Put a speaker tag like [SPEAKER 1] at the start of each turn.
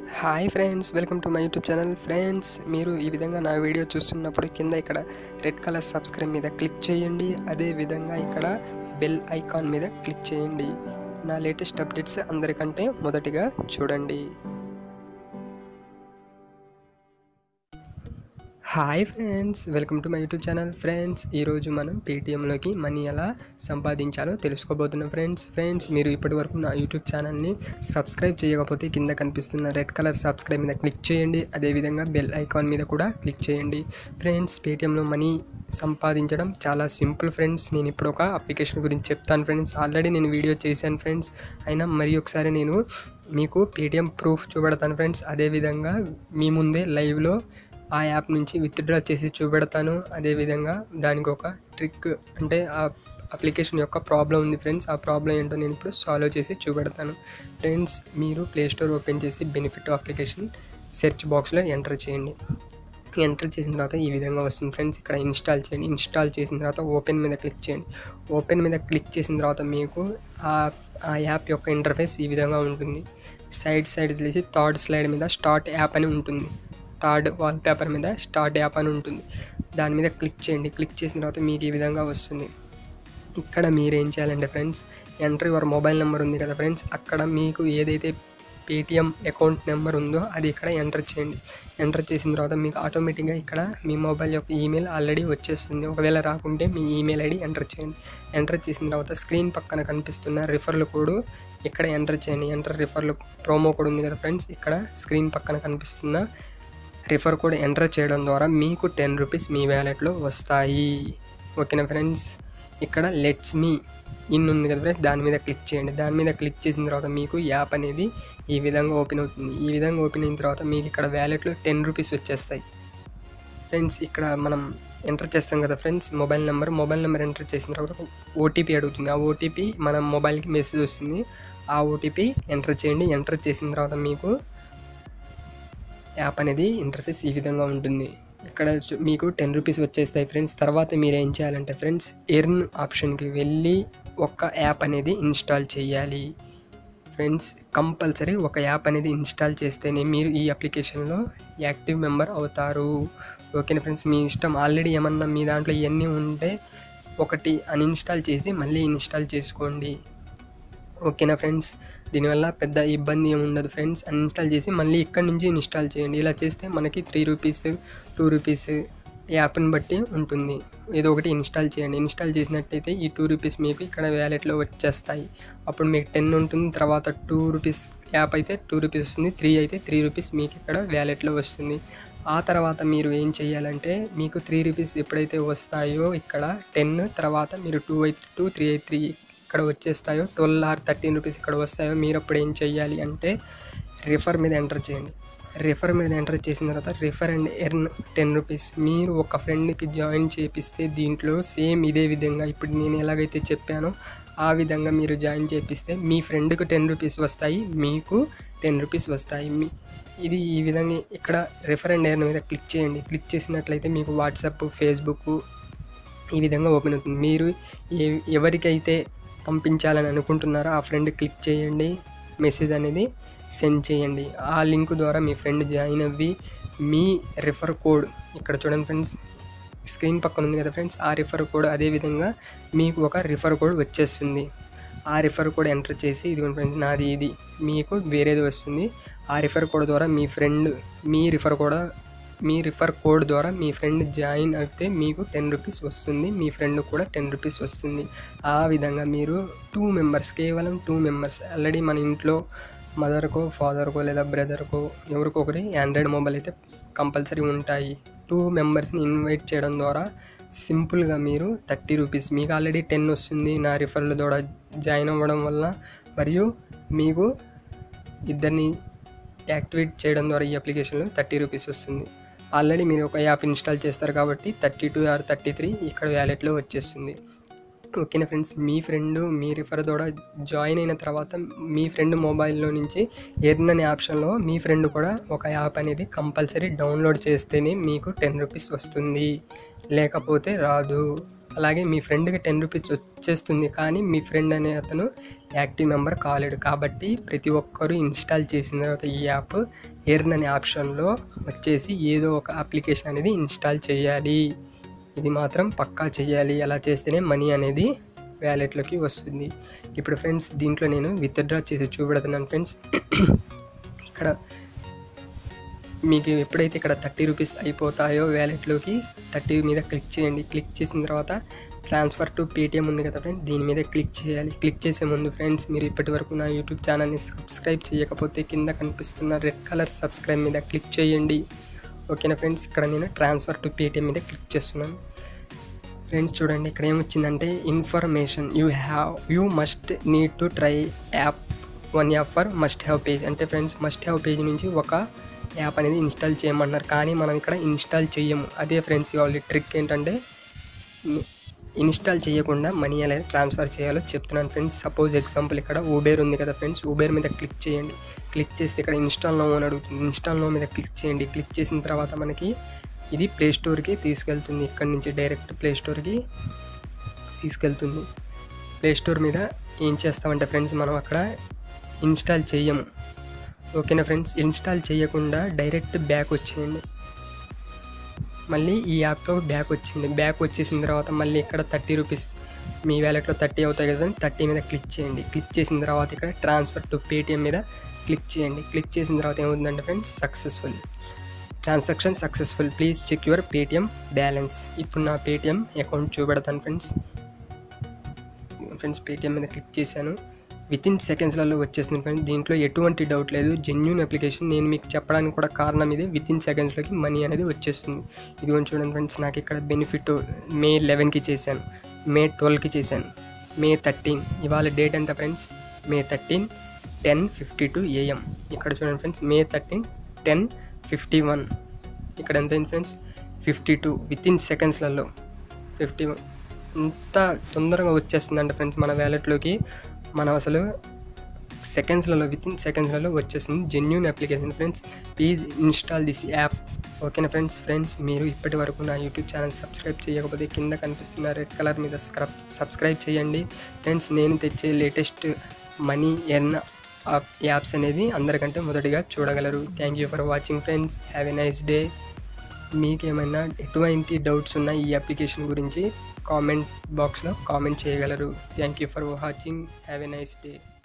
[SPEAKER 1] Hi friends, welcome to my YouTube channel. Friends, మీరు ఈ విధంగా నా వీడియో చూస్తున్నప్పుడు కింద ఇక్కడ రెడ్ కలర్ సబ్స్క్రైబ్ మీద క్లిక్ చేయండి. అదే విధంగా ఇక్కడ బెల్ ఐకాన్ మీద క్లిక్ చేయండి. నా లేటెస్ట్ అప్డేట్స్ అందరికంటే మొదటిగా చూడండి. Hi friends, welcome to my YouTube channel. Friends, ఈరోజు మనం పేటిఎంలోకి మనీ ఎలా సంపాదించాలో తెలుసుకోబోతున్నాం. ఫ్రెండ్స్, మీరు ఇప్పటి వరకు నా యూట్యూబ్ ఛానల్ని సబ్స్క్రైబ్ చేయకపోతే కింద కనిపిస్తున్న రెడ్ కలర్ సబ్స్క్రైబ్ మీద క్లిక్ చేయండి. అదేవిధంగా బెల్ ఐకాన్ మీద కూడా క్లిక్ చేయండి. ఫ్రెండ్స్, పేటిఎంలో మనీ సంపాదించడం చాలా సింపుల్ ఫ్రెండ్స్. నేను ఇప్పుడు ఒక అప్లికేషన్ గురించి చెప్తాను ఫ్రెండ్స్. ఆల్రెడీ నేను వీడియో చేశాను ఫ్రెండ్స్. అయినా మరి ఒకసారి నేను మీకు పేటిఎం ప్రూఫ్ చూపెడతాను ఫ్రెండ్స్. అదేవిధంగా మీ ముందే లైవ్లో ఆ యాప్ నుంచి విత్డ్రా చేసి చూపెడతాను. అదేవిధంగా దానికి ఒక ట్రిక్, అంటే ఆ అప్లికేషన్ యొక్క ప్రాబ్లం ఉంది ఫ్రెండ్స్. ఆ ప్రాబ్లం ఏంటో నేను ఇప్పుడు సాల్వ్ చేసి చూపెడతాను. ఫ్రెండ్స్, మీరు ప్లేస్టోర్ ఓపెన్ చేసి బెనిఫిట్ అప్లికేషన్ సెర్చ్ బాక్స్లో ఎంటర్ చేయండి. ఎంటర్ చేసిన తర్వాత ఈ విధంగా వస్తుంది ఫ్రెండ్స్. ఇక్కడ ఇన్స్టాల్ చేయండి. ఇన్స్టాల్ చేసిన తర్వాత ఓపెన్ మీద క్లిక్ చేయండి. ఓపెన్ మీద క్లిక్ చేసిన తర్వాత మీకు ఆ యాప్ యొక్క ఇంటర్ఫేస్ ఈ విధంగా ఉంటుంది. సైడ్స్ లేసి థర్డ్ స్లైడ్ మీద స్టార్ట్ యాప్ అని ఉంటుంది. థర్డ్ వాల్ పేపర్ మీద స్టార్ట్ యాప్ అని ఉంటుంది. దాని మీద క్లిక్ చేయండి. క్లిక్ చేసిన తర్వాత మీకు ఈ విధంగా వస్తుంది. ఇక్కడ మీరు ఏం చేయాలంటే friends, enter your mobile number ఉంది కదా ఫ్రెండ్స్, అక్కడ మీకు ఏదైతే పేటిఎం అకౌంట్ నెంబర్ ఉందో అది ఇక్కడ ఎంటర్ చేయండి. ఎంటర్ చేసిన తర్వాత మీకు ఆటోమేటిక్గా ఇక్కడ మీ మొబైల్ యొక్క ఈమెయిల్ ఆల్రెడీ వచ్చేస్తుంది. ఒకవేళ రాకుంటే మీ ఈమెయిల్ ఐడి ఎంటర్ చేయండి. ఎంటర్ చేసిన తర్వాత స్క్రీన్ పక్కన కనిపిస్తున్న రిఫరల్ కోడ్ ఇక్కడ ఎంటర్ చేయండి. రిఫరల్ ప్రోమో కోడ్ ఉంది కదా ఫ్రెండ్స్, ఇక్కడ స్క్రీన్ పక్కన కనిపిస్తున్న రిఫర్ కోడ్ ఎంటర్ చేయడం ద్వారా మీకు 10 రూపీస్ మీ వ్యాలెట్లో వస్తాయి. ఓకేనా ఫ్రెండ్స్, ఇక్కడ లెట్స్ మీ ఇన్ ఉంది కదా ఫ్రెండ్స్, దాని మీద క్లిక్ చేయండి. దాని మీద క్లిక్ చేసిన తర్వాత మీకు యాప్ అనేది ఈ విధంగా ఓపెన్ అవుతుంది. ఈ విధంగా ఓపెన్ అయిన తర్వాత మీకు ఇక్కడ వ్యాలెట్లో 10 రూపీస్ వచ్చేస్తాయి ఫ్రెండ్స్. ఇక్కడ మనం ఎంటర్ చేస్తాం కదా ఫ్రెండ్స్ మొబైల్ నెంబర్ ఎంటర్ చేసిన తర్వాత ఓటీపీ అడుగుతుంది. ఆ ఓటీపీ మన మొబైల్కి మెసేజ్ వస్తుంది. ఆ ఓటీపీ ఎంటర్ చేయండి. ఎంటర్ చేసిన తర్వాత మీకు యాప్ అనేది ఇంటర్ఫేస్ ఈ విధంగా ఉంటుంది. ఇక్కడ మీకు 10 రూపీస్ వచ్చేస్తాయి ఫ్రెండ్స్. తర్వాత మీరు ఏం చేయాలంటే ఫ్రెండ్స్, ఎర్న్ ఆప్షన్కి వెళ్ళి ఒక యాప్ అనేది ఇన్స్టాల్ చేయాలి ఫ్రెండ్స్. కంపల్సరీ ఒక యాప్ అనేది ఇన్స్టాల్ చేస్తేనే మీరు ఈ అప్లికేషన్లో యాక్టివ్ మెంబర్ అవుతారు. ఓకేనా ఫ్రెండ్స్, మీ ఇష్టం. ఆల్రెడీ ఏమన్నా మీ దాంట్లో ఇవన్నీ ఉంటే ఒకటి అన్ఇన్స్టాల్ చేసి మళ్ళీ ఇన్స్టాల్ చేసుకోండి. ఓకేనా ఫ్రెండ్స్, దీనివల్ల పెద్ద ఇబ్బంది ఏమి ఉండదు ఫ్రెండ్స్. అన్ఇన్స్టాల్ చేసి మళ్ళీ ఇక్కడి నుంచి ఇన్స్టాల్ చేయండి. ఇలా చేస్తే మనకి 3 రూపీస్ 2 రూపీస్ యాప్ని బట్టి ఉంటుంది. ఏదో ఒకటి ఇన్స్టాల్ చేయండి. ఇన్స్టాల్ చేసినట్టయితే ఈ 2 రూపీస్ మీకు ఇక్కడ వ్యాలెట్లో వచ్చేస్తాయి. అప్పుడు మీకు 10 ఉంటుంది. తర్వాత 2 రూపీస్ యాప్ అయితే 2 రూపీస్ వస్తుంది. 3 అయితే 3 రూపీస్ మీకు ఇక్కడ వ్యాలెట్లో వస్తుంది. ఆ తర్వాత మీరు ఏం చేయాలంటే, మీకు 3 రూపీస్ ఎప్పుడైతే వస్తాయో ఇక్కడ 10 తర్వాత మీరు 2 అయితే 2 3 అయితే 3 ఇక్కడ వచ్చేస్తాయో 12 or 13 రూపీస్ ఇక్కడ వస్తాయో మీరు అప్పుడు ఏం చేయాలి అంటే రిఫర్ మీద ఎంటర్ చేయండి. రిఫర్ మీద ఎంటర్ చేసిన తర్వాత రిఫర్ అండ్ ఎర్న్ 10 రూపీస్ మీరు ఒక ఫ్రెండ్కి జాయిన్ చేపిస్తే దీంట్లో సేమ్ ఇదే విధంగా ఇప్పుడు నేను ఎలాగైతే చెప్పానో ఆ విధంగా మీరు జాయిన్ చేపిస్తే మీ ఫ్రెండ్కి 10 రూపీస్ వస్తాయి, మీకు 10 రూపీస్ వస్తాయి. ఇది ఈ విధంగా ఇక్కడ రిఫర్ అండ్ ఎర్న్ మీద క్లిక్ చేయండి. క్లిక్ చేసినట్లయితే మీకు వాట్సాప్, ఫేస్బుక్ ఈ విధంగా ఓపెన్ అవుతుంది. మీరు ఎవరికైతే పంపించాలని అనుకుంటున్నారో ఆ ఫ్రెండ్ క్లిక్ చేయండి. మెసేజ్ అనేది సెండ్ చేయండి. ఆ లింక్ ద్వారా మీ ఫ్రెండ్ జాయిన్ అవ్వి మీ రిఫర్ కోడ్ ఇక్కడ చూడండి ఫ్రెండ్స్, స్క్రీన్ పక్కన ఉంది కదా ఫ్రెండ్స్, ఆ రిఫర్ కోడ్ అదేవిధంగా మీకు ఒక రిఫర్ కోడ్ వచ్చేస్తుంది. ఆ రిఫర్ కోడ్ ఎంటర్ చేసి ఇది ఫ్రెండ్స్ నాది ఇది మీకు వేరేది వస్తుంది. ఆ రిఫర్ కోడ్ ద్వారా మీ ఫ్రెండ్ మీ రిఫర్ కోడ్ ద్వారా మీ ఫ్రెండ్ జాయిన్ అయితే మీకు 10 రూపీస్ వస్తుంది. మీ ఫ్రెండ్ కూడా 10 రూపీస్ వస్తుంది. ఆ విధంగా మీరు 2 మెంబర్స్, కేవలం 2 మెంబర్స్, ఆల్రెడీ మన ఇంట్లో మదర్కో, ఫాదర్కో లేదా బ్రదర్కో ఎవరికో ఒకరి ఆండ్రాయిడ్ మొబైల్ అయితే కంపల్సరీ ఉంటాయి. 2 మెంబర్స్ని ఇన్వైట్ చేయడం ద్వారా సింపుల్గా మీరు 30 రూపీస్, మీకు ఆల్రెడీ 10 వస్తుంది నా రిఫర్ల ద్వారా జాయిన్ అవ్వడం వల్ల, మరియు మీకు ఇద్దరిని యాక్టివేట్ చేయడం ద్వారా ఈ అప్లికేషన్లో 30 రూపీస్ వస్తుంది. ఆల్రెడీ మీరు ఒక యాప్ ఇన్స్టాల్ చేస్తారు కాబట్టి 32 or 33 ఇక్కడ వ్యాలెట్లో వచ్చేస్తుంది. ఓకేనా ఫ్రెండ్స్, మీ ఫ్రెండ్ మీ రిఫర్ ద్వారా జాయిన్ అయిన తర్వాత మీ ఫ్రెండ్ మొబైల్లో నుంచి ఎర్న్ అనే ఆప్షన్లో మీ ఫ్రెండ్ కూడా ఒక యాప్ అనేది కంపల్సరీ డౌన్లోడ్ చేస్తేనే మీకు 10 రూపీస్ వస్తుంది, లేకపోతే రాదు. అలాగే మీ ఫ్రెండ్కి 10 రూపీస్ వచ్చేస్తుంది, కానీ మీ ఫ్రెండ్ అనే అతను యాక్టివ్ మెంబర్ కాలేడు. కాబట్టి ప్రతి ఒక్కరూ ఇన్స్టాల్ చేసిన తర్వాత ఈ యాప్ ఎర్న్ అనే ఆప్షన్లో వచ్చేసి ఏదో ఒక అప్లికేషన్ అనేది ఇన్స్టాల్ చేయాలి. ఇది మాత్రం పక్కా చేయాలి. అలా చేస్తేనే మనీ అనేది వ్యాలెట్లోకి వస్తుంది. ఇప్పుడు ఫ్రెండ్స్ దీంట్లో నేను విత్డ్రా చేసి చూపెడుతున్నాను ఫ్రెండ్స్. ఇక్కడ మీకు ఎప్పుడైతే ఇక్కడ 30 రూపీస్ అయిపోతాయో వ్యాలెట్లోకి 30 మీద క్లిక్ చేయండి. క్లిక్ చేసిన తర్వాత ట్రాన్స్ఫర్ టు పేటిఎం ఉంది కదా ఫ్రెండ్స్, దీని మీద క్లిక్ చేయాలి. క్లిక్ చేసే ముందు ఫ్రెండ్స్ మీరు ఇప్పటి వరకు నా యూట్యూబ్ ఛానల్ని సబ్స్క్రైబ్ చేయకపోతే కింద కనిపిస్తున్న రెడ్ కలర్ సబ్స్క్రైబ్ మీద క్లిక్ చేయండి. ఓకేనా ఫ్రెండ్స్, ఇక్కడ నేను ట్రాన్స్ఫర్ టు పేటిఎం మీద క్లిక్ చేస్తున్నాను. ఫ్రెండ్స్ చూడండి ఇక్కడ ఏమొచ్చిందంటే information you must need to try app 1 app for must have page. అంటే ఫ్రెండ్స్ మస్ట్ హ్యావ్ పేజ్ నుంచి ఒక యాప్ అనేది ఇన్స్టాల్ చేయమన్నారు, కానీ మనం ఇక్కడ ఇన్స్టాల్ చేయము. అదే ఫ్రెండ్స్ వాళ్ళ ట్రిక్ ఏంటంటే ఇన్స్టాల్ చేయకుండా మనీ ఎలా ట్రాన్స్ఫర్ చేయాలో చెప్తున్నాను ఫ్రెండ్స్. సపోజ్ ఎగ్జాంపుల్ ఇక్కడ ఊబేర్ ఉంది కదా ఫ్రెండ్స్, ఊబేర్ మీద క్లిక్ చేయండి. క్లిక్ చేస్తే ఇక్కడ ఇన్స్టాల్ నౌ అని అడుగుతుంది. ఇన్స్టాల్ నౌ మీద క్లిక్ చేయండి. క్లిక్ చేసిన తర్వాత మనకి ఇది ప్లే స్టోర్కి తీసుకెళ్తుంది. ఇక్కడ నుంచి డైరెక్ట్ ప్లే స్టోర్కి తీసుకెళ్తుంది. ప్లే స్టోర్ మీద ఏం చేస్తామంటే ఫ్రెండ్స్ మనం అక్కడ ఇన్స్టాల్ చెయ్యము. ఓకేనా ఫ్రెండ్స్, ఇన్స్టాల్ చేయకుండా డైరెక్ట్ బ్యాక్ వచ్చేయండి. మళ్ళీ ఈ యాప్లో బ్యాక్ వచ్చింది. బ్యాక్ వచ్చేసిన తర్వాత మళ్ళీ ఇక్కడ 30 రూపీస్ మీ వ్యాలెట్లో 30 అవుతాయి కదా, 30 మీద క్లిక్ చేయండి. క్లిక్ చేసిన తర్వాత ఇక్కడ ట్రాన్స్ఫర్ టు పేటిఎం మీద క్లిక్ చేయండి. క్లిక్ చేసిన తర్వాత ఏమవుతుందంటే friends successful transaction successful, please check your Paytm balance. ఇప్పుడు నా పేటిఎం అకౌంట్ చూపెడతాను ఫ్రెండ్స్. పేటిఎం మీద క్లిక్ చేశాను. వితిన్ సెకండ్స్లలో వచ్చేస్తుంది ఫ్రెండ్స్. దీంట్లో ఎటువంటి డౌట్ లేదు, జెన్యూన్ అప్లికేషన్. నేను మీకు చెప్పడానికి కూడా కారణం ఇదే, వితిన్ సెకండ్స్లోకి మనీ అనేది వచ్చేస్తుంది. ఇదిగోండి చూడండి ఫ్రెండ్స్, నాకు ఇక్కడ బెనిఫిట్ May 11కి చేశాను, May 12కి చేశాను, May 13. ఇవాళ డేట్ ఎంత ఫ్రెండ్స్? May 13 10:52 AM. ఇక్కడ చూడండి ఫ్రెండ్స్ May 13 10:51. ఇక్కడ ఎంత అయింది ఫ్రెండ్స్? 52. వితిన్ సెకండ్స్లలో 51. ఇంత తొందరగా వచ్చేస్తుందండి ఫ్రెండ్స్ మన వ్యాలెట్లోకి. మనం అసలు సెకండ్స్లలో వితిన్ సెకండ్స్లలో వచ్చేస్తుంది. Genuine application friends, please install this app. ఓకేనా ఫ్రెండ్స్ మీరు ఇప్పటి వరకు నా యూట్యూబ్ ఛానల్ సబ్స్క్రైబ్ చేయకపోతే కింద కనిపిస్తున్న రెడ్ కలర్ మీద సబ్స్క్రైబ్ చేయండి ఫ్రెండ్స్. నేను తెచ్చే లేటెస్ట్ మనీ ఎర్న్ యాప్స్ అనేది అందరికంటే మొదటిగా చూడగలరు. Thank you for watching friends, have a nice day. మీకేమైనా ఎటువంటి డౌట్స్ ఉన్నా ఈ అప్లికేషన్ గురించి కామెంట్ బాక్స్లో కామెంట్ చేయగలరు. Thank you for watching, have a nice day.